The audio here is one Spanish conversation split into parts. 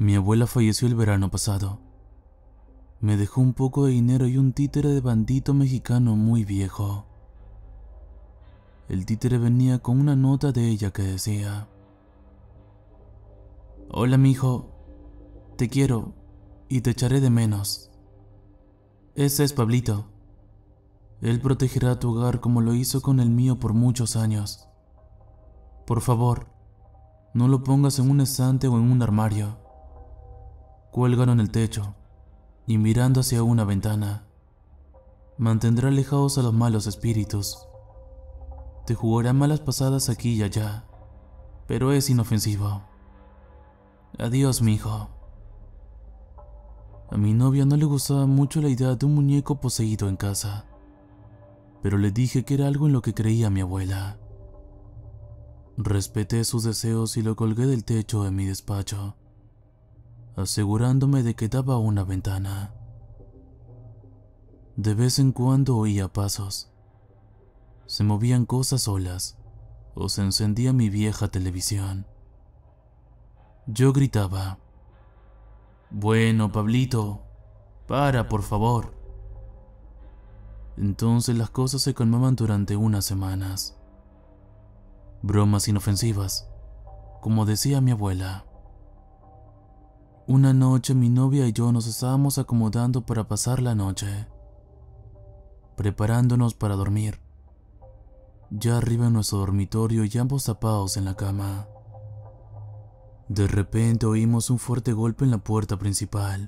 Mi abuela falleció el verano pasado. Me dejó un poco de dinero y un títere de bandito mexicano muy viejo. El títere venía con una nota de ella que decía: Hola mijo, te quiero y te echaré de menos. Ese es Pablito. Él protegerá tu hogar como lo hizo con el mío por muchos años. Por favor, no lo pongas en un estante o en un armario. Cuélgalo en el techo y mirando hacia una ventana. Mantendrá alejados a los malos espíritus. Te jugará malas pasadas aquí y allá, pero es inofensivo. Adiós, mijo. A mi novia no le gustaba mucho la idea de un muñeco poseído en casa, pero le dije que era algo en lo que creía mi abuela. Respeté sus deseos y lo colgué del techo de mi despacho, asegurándome de que daba una ventana. De vez en cuando oía pasos. Se movían cosas solas o se encendía mi vieja televisión. Yo gritaba: Bueno, Pablito, para, por favor. Entonces las cosas se calmaban durante unas semanas. Bromas inofensivas, como decía mi abuela. Una noche mi novia y yo nos estábamos acomodando para pasar la noche, preparándonos para dormir, ya arriba en nuestro dormitorio y ambos tapados en la cama. De repente oímos un fuerte golpe en la puerta principal.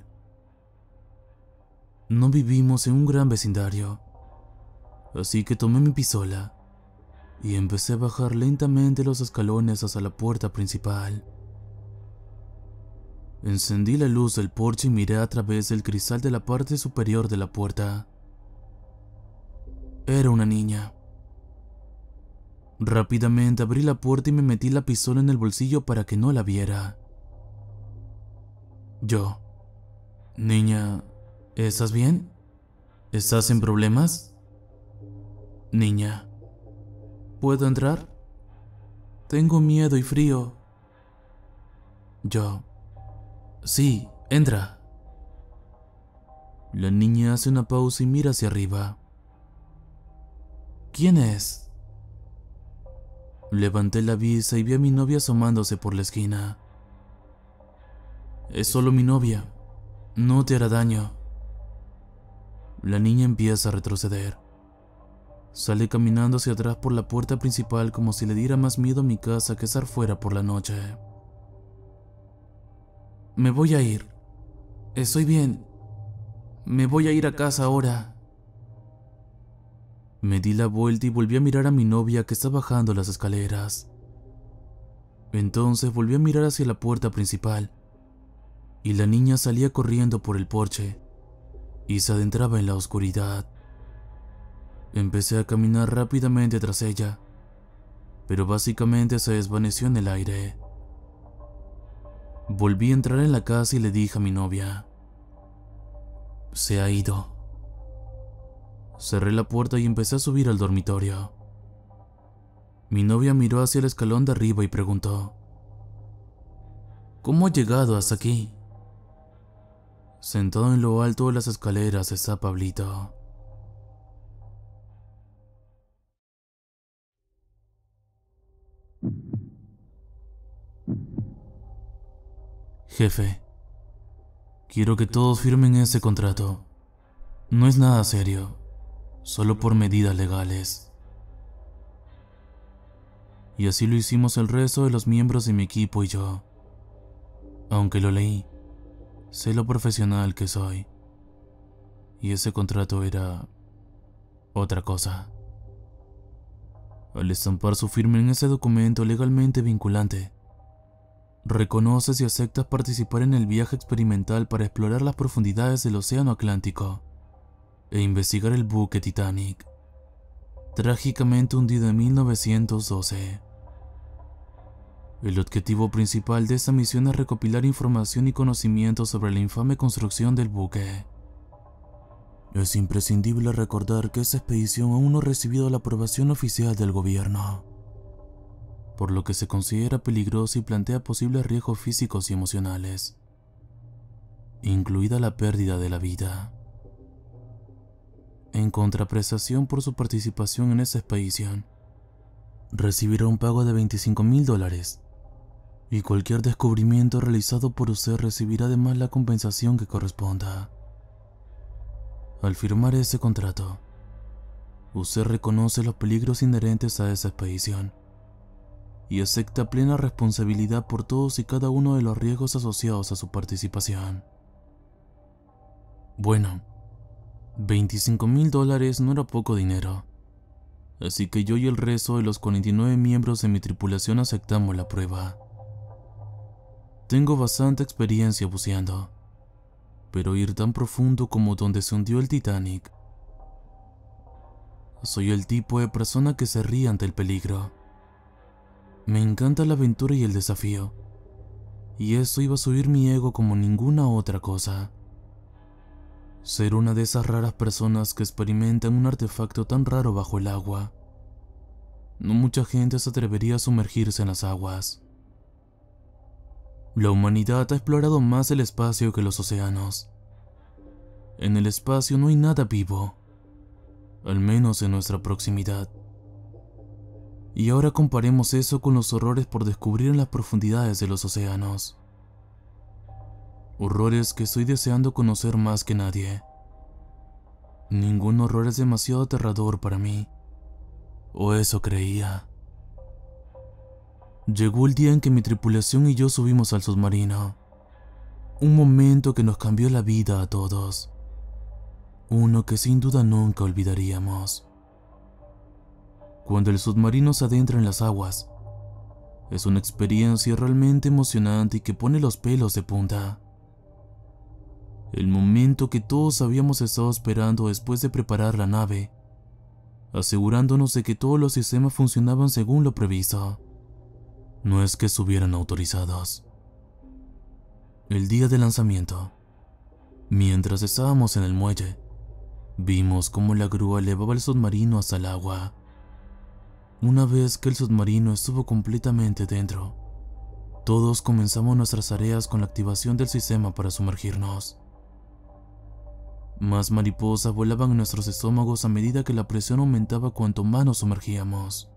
No vivimos en un gran vecindario, así que tomé mi pistola y empecé a bajar lentamente los escalones hasta la puerta principal. Encendí la luz del porche y miré a través del cristal de la parte superior de la puerta. Era una niña. Rápidamente abrí la puerta y me metí la pistola en el bolsillo para que no la viera. Yo: Niña, ¿estás bien? ¿Estás en problemas? Niña: ¿Puedo entrar? Tengo miedo y frío. Yo: Sí, entra. La niña hace una pausa y mira hacia arriba. ¿Quién es? Levanté la vista y vi a mi novia asomándose por la esquina. Es solo mi novia, no te hará daño. La niña empieza a retroceder. Sale caminando hacia atrás por la puerta principal como si le diera más miedo a mi casa que estar fuera por la noche. Me voy a ir. Estoy bien. Me voy a ir a casa ahora. Me di la vuelta y volví a mirar a mi novia que está bajando las escaleras. Entonces volví a mirar hacia la puerta principal y la niña salía corriendo por el porche y se adentraba en la oscuridad. Empecé a caminar rápidamente tras ella, pero básicamente se desvaneció en el aire. Volví a entrar en la casa y le dije a mi novia: Se ha ido. Cerré la puerta y empecé a subir al dormitorio. Mi novia miró hacia el escalón de arriba y preguntó: ¿Cómo ha llegado hasta aquí? Sentado en lo alto de las escaleras está Pablito. Jefe, quiero que todos firmen ese contrato. No es nada serio, solo por medidas legales. Y así lo hicimos el resto de los miembros de mi equipo y yo. Aunque lo leí, sé lo profesional que soy. Y ese contrato era otra cosa. Al estampar su firma en ese documento legalmente vinculante, reconoces y aceptas participar en el viaje experimental para explorar las profundidades del Océano Atlántico e investigar el buque Titanic, trágicamente hundido en 1912. El objetivo principal de esta misión es recopilar información y conocimiento sobre la infame construcción del buque. Es imprescindible recordar que esta expedición aún no ha recibido la aprobación oficial del gobierno, por lo que se considera peligrosa y plantea posibles riesgos físicos y emocionales. incluida la pérdida de la vida. En contraprestación por su participación en esa expedición, recibirá un pago de $25,000 y cualquier descubrimiento realizado por usted recibirá además la compensación que corresponda. Al firmar ese contrato, usted reconoce los peligros inherentes a esa expedición y acepta plena responsabilidad por todos y cada uno de los riesgos asociados a su participación. Bueno, $25,000 no era poco dinero, así que yo y el resto de los 49 miembros de mi tripulación aceptamos la prueba. Tengo bastante experiencia buceando, pero ir tan profundo como donde se hundió el Titanic. Soy el tipo de persona que se ríe ante el peligro. Me encanta la aventura y el desafío, y eso iba a subir mi ego como ninguna otra cosa. Ser una de esas raras personas que experimentan un artefacto tan raro bajo el agua. No mucha gente se atrevería a sumergirse en las aguas. La humanidad ha explorado más el espacio que los océanos. En el espacio no hay nada vivo, al menos en nuestra proximidad. Y ahora comparemos eso con los horrores por descubrir en las profundidades de los océanos. Horrores que estoy deseando conocer más que nadie. Ningún horror es demasiado aterrador para mí, o eso creía. Llegó el día en que mi tripulación y yo subimos al submarino. Un momento que nos cambió la vida a todos. Uno que sin duda nunca olvidaríamos. Cuando el submarino se adentra en las aguas, es una experiencia realmente emocionante y que pone los pelos de punta. El momento que todos habíamos estado esperando después de preparar la nave, asegurándonos de que todos los sistemas funcionaban según lo previsto. No es que estuvieran autorizados. El día del lanzamiento, mientras estábamos en el muelle, vimos cómo la grúa elevaba el submarino hasta el agua. Una vez que el submarino estuvo completamente dentro, todos comenzamos nuestras tareas con la activación del sistema para sumergirnos. Más mariposas volaban en nuestros estómagos a medida que la presión aumentaba cuanto más nos sumergíamos.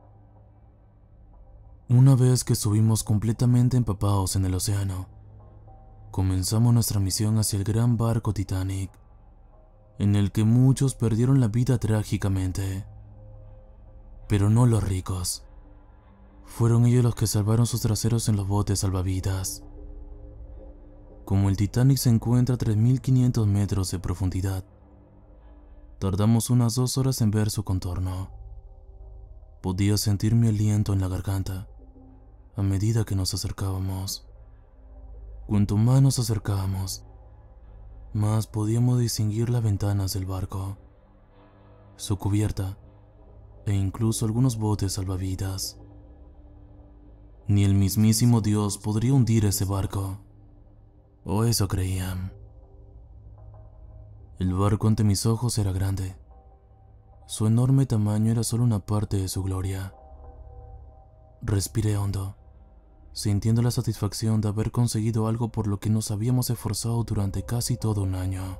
Una vez que estuvimos completamente empapados en el océano, comenzamos nuestra misión hacia el gran barco Titanic, en el que muchos perdieron la vida trágicamente. Pero no los ricos. Fueron ellos los que salvaron sus traseros en los botes salvavidas. Como el Titanic se encuentra a 3.500 metros de profundidad, tardamos unas 2 horas en ver su contorno. Podía sentir mi aliento en la garganta a medida que nos acercábamos. Cuanto más nos acercábamos, más podíamos distinguir las ventanas del barco, su cubierta e incluso algunos botes salvavidas. Ni el mismísimo Dios podría hundir ese barco, o eso creían. El barco ante mis ojos era grande. Su enorme tamaño era solo una parte de su gloria. Respiré hondo, sintiendo la satisfacción de haber conseguido algo por lo que nos habíamos esforzado durante casi todo un año.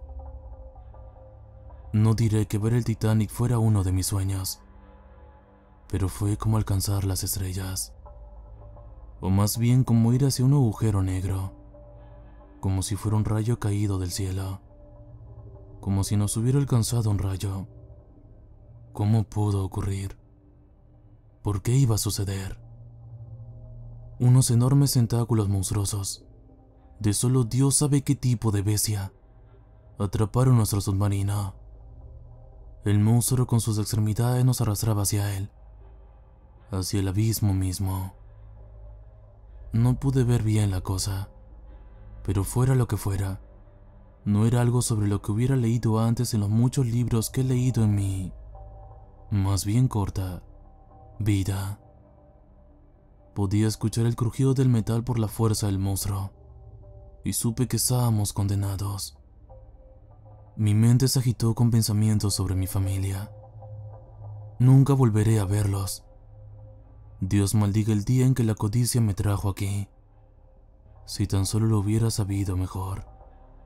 No diré que ver el Titanic fuera uno de mis sueños, pero fue como alcanzar las estrellas, o más bien como ir hacia un agujero negro, como si fuera un rayo caído del cielo, como si nos hubiera alcanzado un rayo. ¿Cómo pudo ocurrir? ¿Por qué iba a suceder? Unos enormes tentáculos monstruosos, de solo Dios sabe qué tipo de bestia, atraparon nuestro submarino. El monstruo con sus extremidades nos arrastraba hacia él, hacia el abismo mismo. No pude ver bien la cosa, pero fuera lo que fuera, no era algo sobre lo que hubiera leído antes en los muchos libros que he leído en mi, más bien corta, vida. Podía escuchar el crujido del metal por la fuerza del monstruo, y supe que estábamos condenados. Mi mente se agitó con pensamientos sobre mi familia. Nunca volveré a verlos. Dios maldiga el día en que la codicia me trajo aquí. Si tan solo lo hubiera sabido mejor.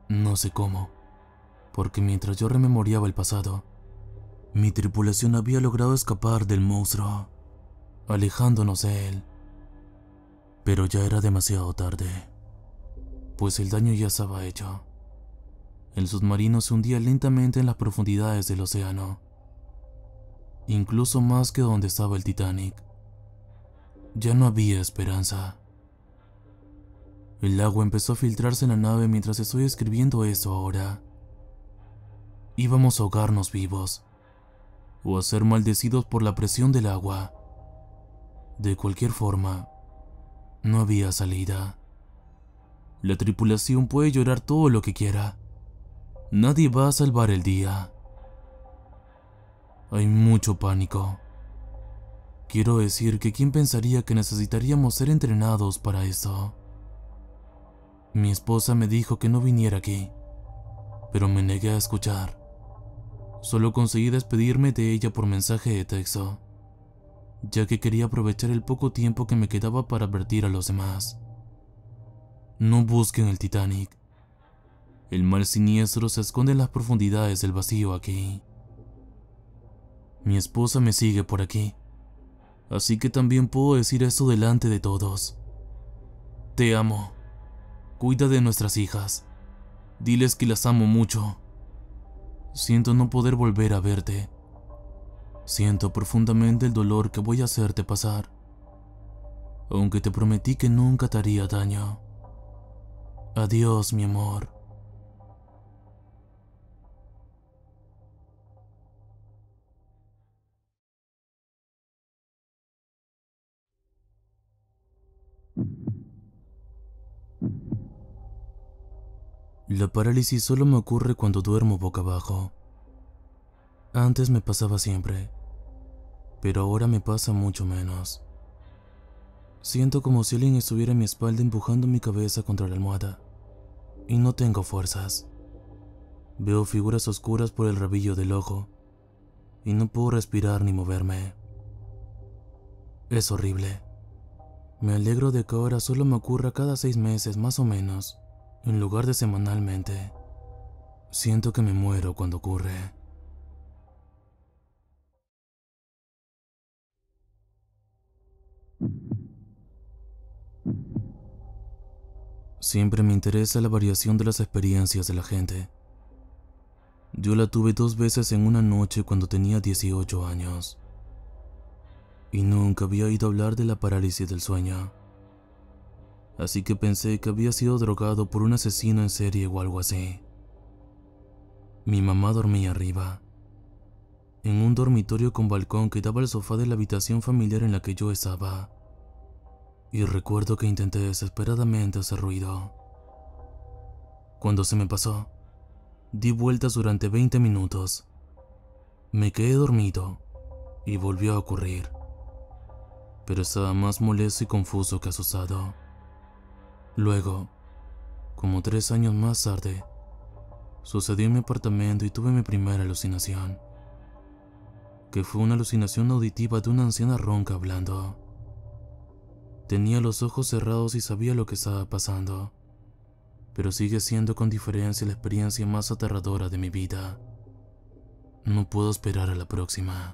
No sé cómo, porque mientras yo rememoreaba el pasado, mi tripulación había logrado escapar del monstruo, alejándonos de él. Pero ya era demasiado tarde, pues el daño ya estaba hecho. El submarino se hundía lentamente en las profundidades del océano, incluso más que donde estaba el Titanic. Ya no había esperanza. El agua empezó a filtrarse en la nave mientras estoy escribiendo esto ahora. Íbamos a ahogarnos vivos, o a ser maldecidos por la presión del agua. De cualquier forma, no había salida. La tripulación puede llorar todo lo que quiera. Nadie va a salvar el día. Hay mucho pánico. Quiero decir que ¿quién pensaría que necesitaríamos ser entrenados para esto? Mi esposa me dijo que no viniera aquí, pero me negué a escuchar. Solo conseguí despedirme de ella por mensaje de texto, ya que quería aprovechar el poco tiempo que me quedaba para advertir a los demás. No busquen el Titanic. El mal siniestro se esconde en las profundidades del vacío aquí. Mi esposa me sigue por aquí, así que también puedo decir esto delante de todos. Te amo. Cuida de nuestras hijas. Diles que las amo mucho. Siento no poder volver a verte. Siento profundamente el dolor que voy a hacerte pasar, aunque te prometí que nunca te haría daño. Adiós, mi amor. La parálisis solo me ocurre cuando duermo boca abajo. Antes me pasaba siempre, pero ahora me pasa mucho menos. Siento como si alguien estuviera en mi espalda empujando mi cabeza contra la almohada, y no tengo fuerzas. Veo figuras oscuras por el rabillo del ojo, y no puedo respirar ni moverme. Es horrible. Me alegro de que ahora solo me ocurra cada 6 meses más o menos, en lugar de semanalmente. Siento que me muero cuando ocurre. Siempre me interesa la variación de las experiencias de la gente. Yo la tuve 2 veces en una noche cuando tenía 18 años. Y nunca había oído hablar de la parálisis del sueño. Así que pensé que había sido drogado por un asesino en serie o algo así. Mi mamá dormía arriba, en un dormitorio con balcón que daba al sofá de la habitación familiar en la que yo estaba. Y recuerdo que intenté desesperadamente hacer ruido. Cuando se me pasó, di vueltas durante 20 minutos. Me quedé dormido y volvió a ocurrir, pero estaba más molesto y confuso que asustado. Luego, como 3 años más tarde, sucedió en mi apartamento y tuve mi primera alucinación, que fue una alucinación auditiva de una anciana ronca hablando. Tenía los ojos cerrados y sabía lo que estaba pasando, pero sigue siendo con diferencia la experiencia más aterradora de mi vida. No puedo esperar a la próxima.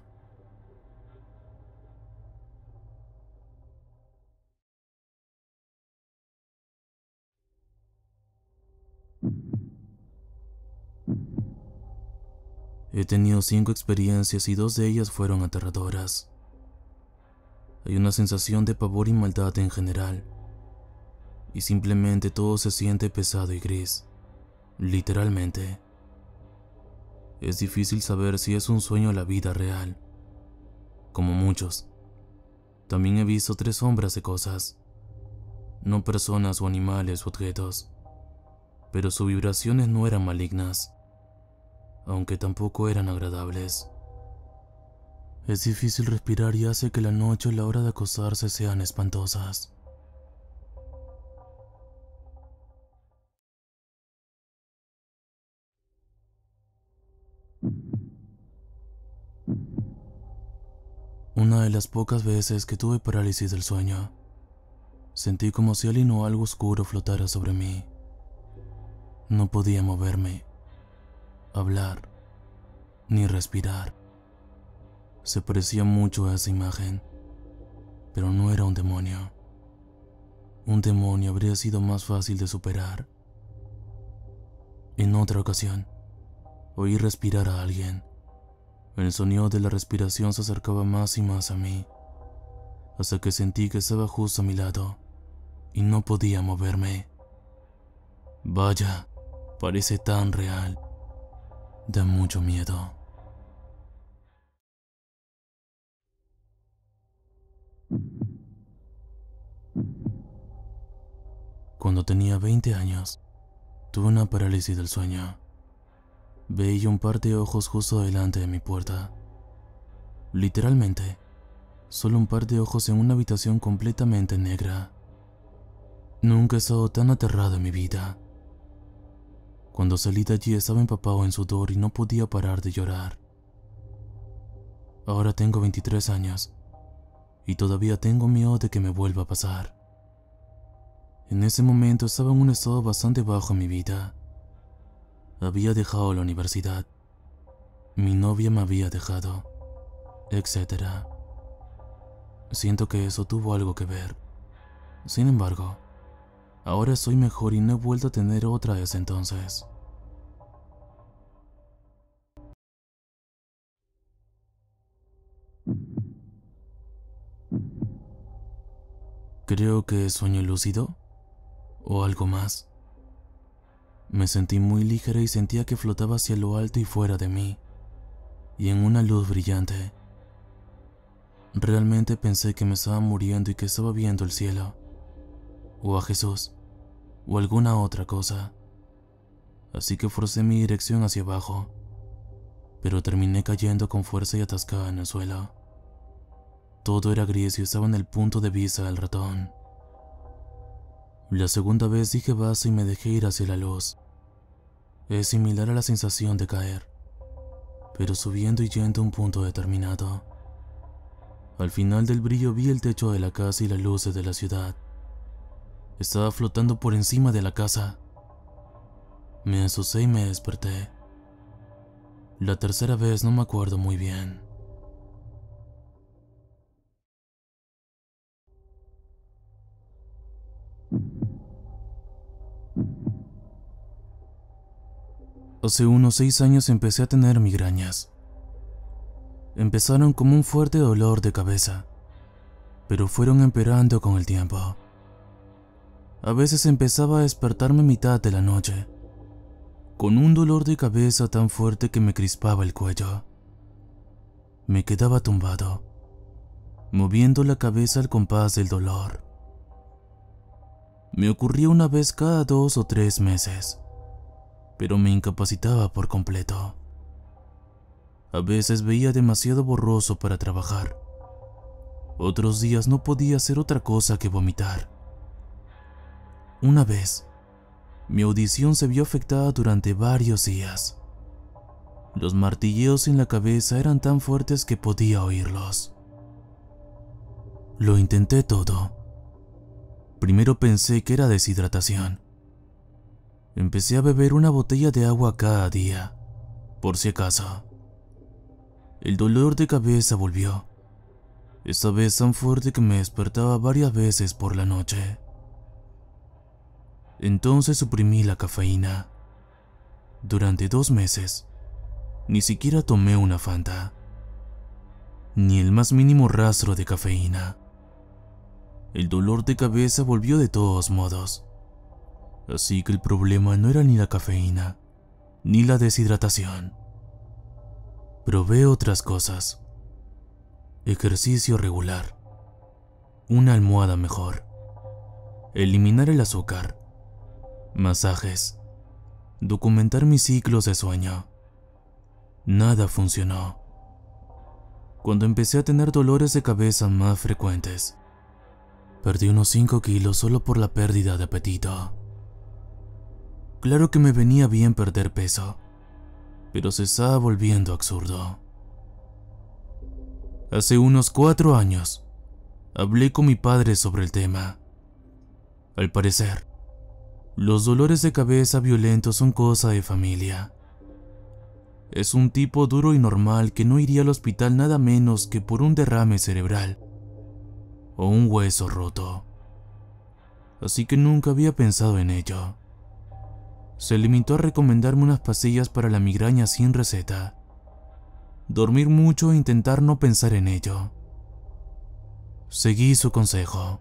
He tenido 5 experiencias y 2 de ellas fueron aterradoras. Hay una sensación de pavor y maldad en general, y simplemente todo se siente pesado y gris, literalmente. Es difícil saber si es un sueño o la vida real. Como muchos, también he visto 3 sombras de cosas, no personas o animales o objetos, pero sus vibraciones no eran malignas, aunque tampoco eran agradables. Es difícil respirar y hace que la noche y la hora de acostarse sean espantosas. Una de las pocas veces que tuve parálisis del sueño, sentí como si alguien o algo oscuro flotara sobre mí. No podía moverme, hablar, ni respirar. Se parecía mucho a esa imagen, pero no era un demonio. Un demonio habría sido más fácil de superar. En otra ocasión, oí respirar a alguien. El sonido de la respiración se acercaba más y más a mí, hasta que sentí que estaba justo a mi lado y no podía moverme. Vaya, parece tan real. Da mucho miedo. Cuando tenía 20 años, tuve una parálisis del sueño. Veía un par de ojos justo delante de mi puerta. Literalmente, solo un par de ojos en una habitación completamente negra. Nunca he estado tan aterrado en mi vida. Cuando salí de allí estaba empapado en sudor y no podía parar de llorar. Ahora tengo 23 años y todavía tengo miedo de que me vuelva a pasar. En ese momento estaba en un estado bastante bajo en mi vida. Había dejado la universidad, mi novia me había dejado, etc. Siento que eso tuvo algo que ver. Sin embargo, ahora estoy mejor y no he vuelto a tener otra desde entonces. Creo que sueño lúcido o algo más. Me sentí muy ligera y sentía que flotaba hacia lo alto y fuera de mí, y en una luz brillante. Realmente pensé que me estaba muriendo y que estaba viendo el cielo, o a Jesús, o alguna otra cosa. Así que forcé mi dirección hacia abajo, pero terminé cayendo con fuerza y atascada en el suelo. Todo era gris y estaba en el punto de vista del ratón. La segunda vez dije basta y me dejé ir hacia la luz. Es similar a la sensación de caer, pero subiendo y yendo a un punto determinado. Al final del brillo vi el techo de la casa y las luces de la ciudad. Estaba flotando por encima de la casa. Me asusté y me desperté. La tercera vez no me acuerdo muy bien. Hace unos 6 años empecé a tener migrañas. Empezaron como un fuerte dolor de cabeza, pero fueron empeorando con el tiempo. A veces empezaba a despertarme a mitad de la noche, con un dolor de cabeza tan fuerte que me crispaba el cuello. Me quedaba tumbado, moviendo la cabeza al compás del dolor. Me ocurría una vez cada 2 o 3 meses, pero me incapacitaba por completo. A veces veía demasiado borroso para trabajar. Otros días no podía hacer otra cosa que vomitar. Una vez, mi audición se vio afectada durante varios días. Los martilleos en la cabeza eran tan fuertes que podía oírlos. Lo intenté todo. Primero pensé que era deshidratación. Empecé a beber una botella de agua cada día, por si acaso. El dolor de cabeza volvió, esta vez tan fuerte que me despertaba varias veces por la noche. Entonces suprimí la cafeína. Durante 2 meses, ni siquiera tomé una Fanta, ni el más mínimo rastro de cafeína. El dolor de cabeza volvió de todos modos, así que el problema no era ni la cafeína, ni la deshidratación. Probé otras cosas. Ejercicio regular, una almohada mejor, eliminar el azúcar, masajes, documentar mis ciclos de sueño. Nada funcionó. Cuando empecé a tener dolores de cabeza más frecuentes, perdí unos 5 kilos solo por la pérdida de apetito. Claro que me venía bien perder peso, pero se estaba volviendo absurdo. Hace unos 4 años, hablé con mi padre sobre el tema. Al parecer, Los dolores de cabeza violentos son cosa de familia. Es un tipo duro y normal que no iría al hospital nada menos que por un derrame cerebral o un hueso roto. Así que nunca había pensado en ello. Se limitó a recomendarme unas pastillas para la migraña sin receta, dormir mucho e intentar no pensar en ello. Seguí su consejo.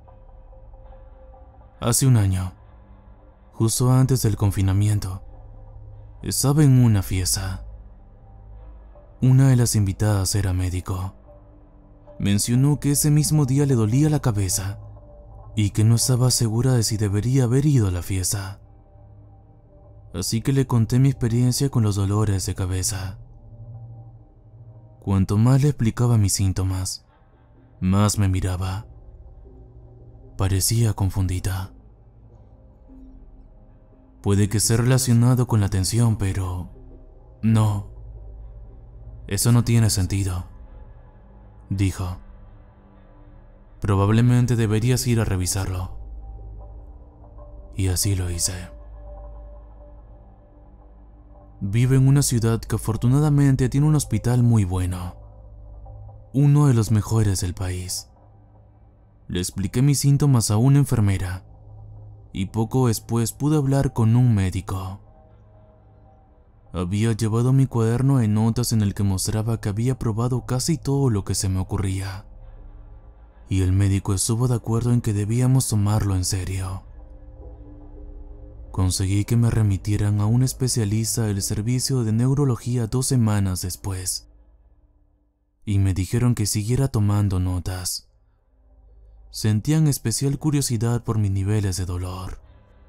Hace un año, justo antes del confinamiento, estaba en una fiesta. Una de las invitadas era médico. Mencionó que ese mismo día le dolía la cabeza y que no estaba segura de si debería haber ido a la fiesta. Así que le conté mi experiencia con los dolores de cabeza. Cuanto más le explicaba mis síntomas, más me miraba. Parecía confundida. Puede que esté relacionado con la tensión, pero no. Eso no tiene sentido, dijo. Probablemente deberías ir a revisarlo. Y así lo hice. Vivo en una ciudad que afortunadamente tiene un hospital muy bueno, uno de los mejores del país. Le expliqué mis síntomas a una enfermera y poco después pude hablar con un médico. Había llevado mi cuaderno de notas en el que mostraba que había probado casi todo lo que se me ocurría, y el médico estuvo de acuerdo en que debíamos tomarlo en serio. Conseguí que me remitieran a un especialista del servicio de neurología 2 semanas después, y me dijeron que siguiera tomando notas. Sentían especial curiosidad por mis niveles de dolor.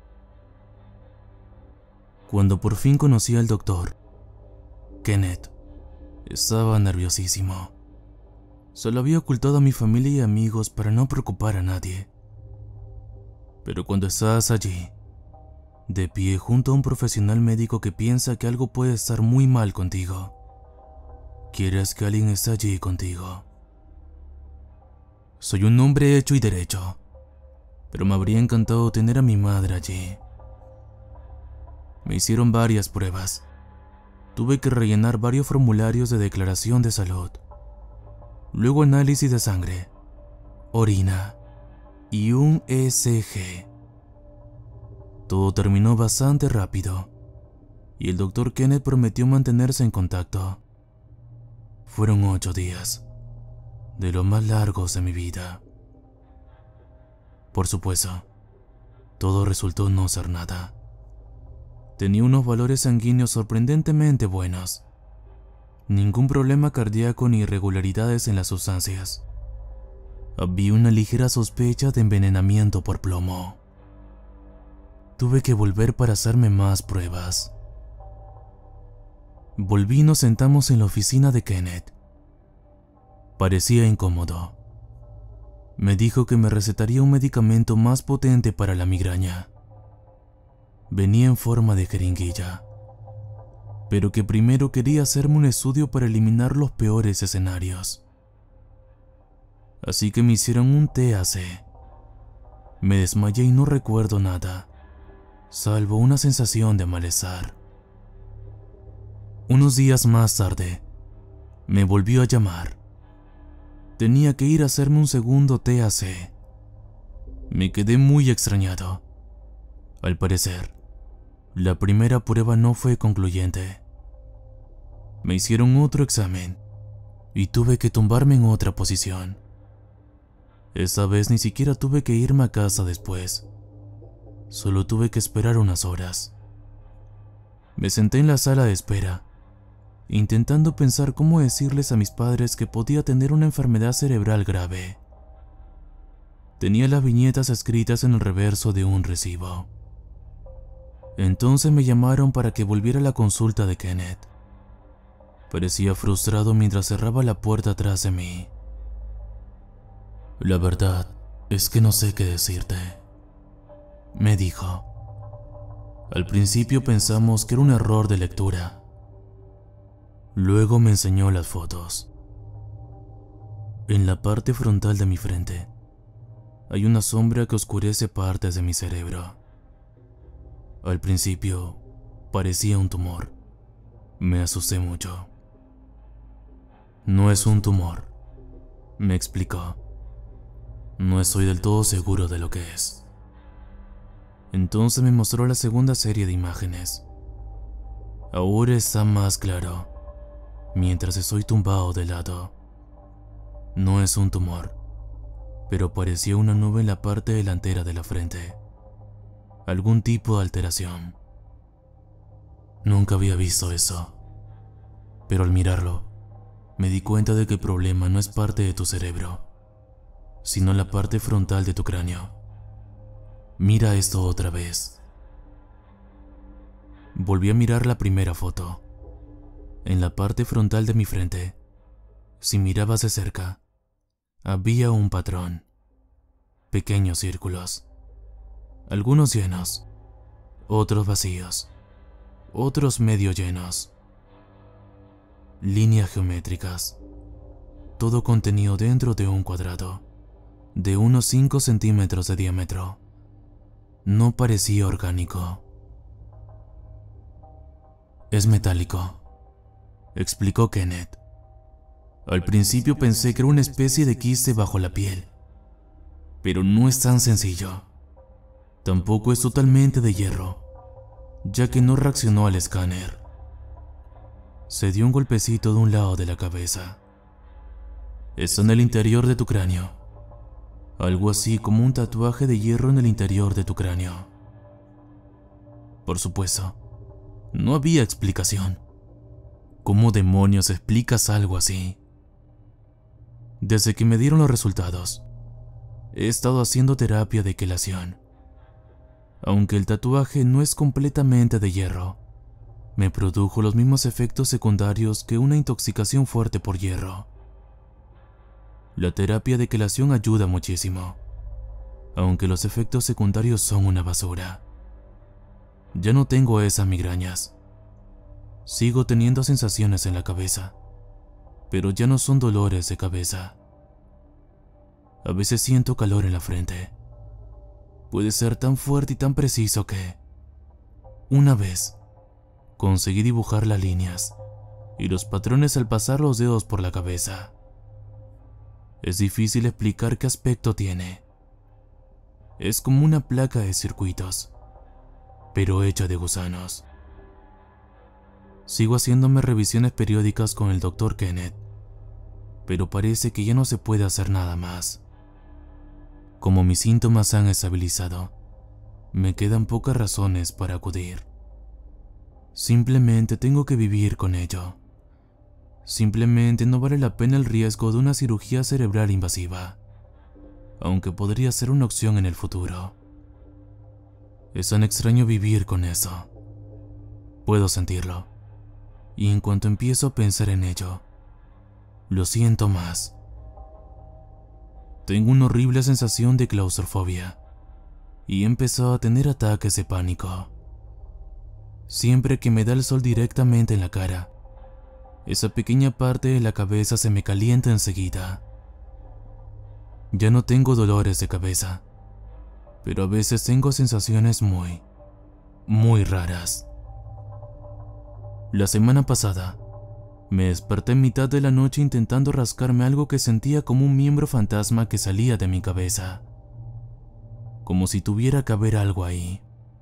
Cuando por fin conocí al doctor, Kenneth, estaba nerviosísimo. Se lo había ocultado a mi familia y amigos para no preocupar a nadie. Pero cuando estás allí, de pie junto a un profesional médico que piensa que algo puede estar muy mal contigo, quieres que alguien esté allí contigo. Soy un hombre hecho y derecho, pero me habría encantado tener a mi madre allí. Me hicieron varias pruebas. Tuve que rellenar varios formularios de declaración de salud, luego análisis de sangre, orina y un ECG. Todo terminó bastante rápido, y el doctor Kenneth prometió mantenerse en contacto. Fueron 8 días, de los más largos de mi vida. Por supuesto, todo resultó no ser nada. Tenía unos valores sanguíneos sorprendentemente buenos. Ningún problema cardíaco ni irregularidades en las sustancias. Había una ligera sospecha de envenenamiento por plomo. Tuve que volver para hacerme más pruebas. Volví y nos sentamos en la oficina de Kenneth. Parecía incómodo. Me dijo que me recetaría un medicamento más potente para la migraña. Venía en forma de jeringuilla, pero que primero quería hacerme un estudio para eliminar los peores escenarios. Así que me hicieron un TAC. Me desmayé y no recuerdo nada, salvo una sensación de malestar. Unos días más tarde, me volvió a llamar. Tenía que ir a hacerme un segundo TAC. Me quedé muy extrañado. Al parecer, la primera prueba no fue concluyente. Me hicieron otro examen y tuve que tumbarme en otra posición. Esta vez ni siquiera tuve que irme a casa después. Solo tuve que esperar unas horas. Me senté en la sala de espera, intentando pensar cómo decirles a mis padres que podía tener una enfermedad cerebral grave. Tenía las viñetas escritas en el reverso de un recibo. Entonces me llamaron para que volviera a la consulta de Kenneth. Parecía frustrado mientras cerraba la puerta atrás de mí. La verdad es que no sé qué decirte, me dijo. Al principio pensamos que era un error de lectura. Luego me enseñó las fotos. En la parte frontal de mi frente hay una sombra que oscurece partes de mi cerebro. Al principio, parecía un tumor. Me asusté mucho. No es un tumor, me explicó. No estoy del todo seguro de lo que es. Entonces me mostró la segunda serie de imágenes. Ahora está más claro, mientras estoy tumbado de lado. No es un tumor, pero parecía una nube en la parte delantera de la frente. Algún tipo de alteración. Nunca había visto eso, pero al mirarlo, me di cuenta de que el problema no es parte de tu cerebro, sino la parte frontal de tu cráneo. Mira esto otra vez. Volví a mirar la primera foto. En la parte frontal de mi frente, si mirabas de cerca, había un patrón. Pequeños círculos. Algunos llenos, otros vacíos, otros medio llenos. Líneas geométricas. Todo contenido dentro de un cuadrado, de unos 5 centímetros de diámetro. No parecía orgánico. Es metálico, explicó Kenneth. Al principio pensé que era una especie de quiste bajo la piel, pero no es tan sencillo. Tampoco es totalmente de hierro, ya que no reaccionó al escáner. Se dio un golpecito de un lado de la cabeza. Está en el interior de tu cráneo. Algo así como un tatuaje de hierro en el interior de tu cráneo. Por supuesto, no había explicación. ¿Cómo demonios explicas algo así? Desde que me dieron los resultados, he estado haciendo terapia de quelación. Aunque el tatuaje no es completamente de hierro, me produjo los mismos efectos secundarios que una intoxicación fuerte por hierro. La terapia de quelación ayuda muchísimo, aunque los efectos secundarios son una basura. Ya no tengo esas migrañas. Sigo teniendo sensaciones en la cabeza, pero ya no son dolores de cabeza. A veces siento calor en la frente. Puede ser tan fuerte y tan preciso que, una vez, conseguí dibujar las líneas y los patrones al pasar los dedos por la cabeza. Es difícil explicar qué aspecto tiene. Es como una placa de circuitos, pero hecha de gusanos. Sigo haciéndome revisiones periódicas con el Dr. Kenneth, pero parece que ya no se puede hacer nada más. Como mis síntomas se han estabilizado, me quedan pocas razones para acudir. Simplemente tengo que vivir con ello. Simplemente no vale la pena el riesgo de una cirugía cerebral invasiva, aunque podría ser una opción en el futuro. Es tan extraño vivir con eso. Puedo sentirlo, y en cuanto empiezo a pensar en ello, lo siento más. Tengo una horrible sensación de claustrofobia y he empezado a tener ataques de pánico. Siempre que me da el sol directamente en la cara, esa pequeña parte de la cabeza se me calienta enseguida. Ya no tengo dolores de cabeza, pero a veces tengo sensaciones muy raras. La semana pasada, me desperté en mitad de la noche intentando rascarme algo que sentía como un miembro fantasma que salía de mi cabeza, como si tuviera que haber algo ahí.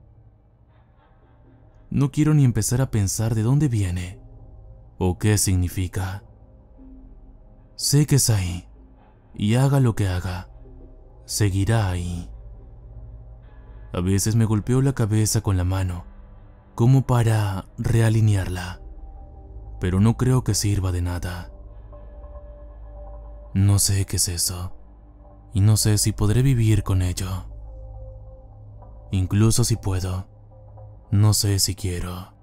No quiero ni empezar a pensar de dónde viene o qué significa. Sé que es ahí, y haga lo que haga, seguirá ahí. A veces me golpeo la cabeza con la mano, como para realinearla, pero no creo que sirva de nada. No sé qué es eso, y no sé si podré vivir con ello. Incluso si puedo, no sé si quiero.